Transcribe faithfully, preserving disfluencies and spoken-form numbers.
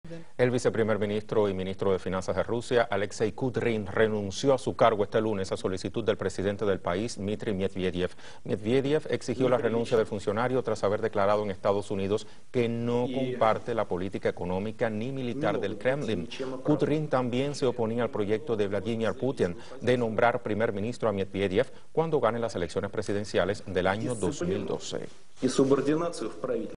El viceprimer ministro y ministro de Finanzas de Rusia, Alexei Kudrin, renunció a su cargo este lunes a solicitud del presidente del país, Dmitry Medvedev. Medvedev exigió la renuncia del funcionario tras haber declarado en Estados Unidos que no comparte la política económica ni militar del Kremlin. Kudrin también se oponía al proyecto de Vladimir Putin de nombrar primer ministro a Medvedev cuando gane las elecciones presidenciales del año dos mil doce.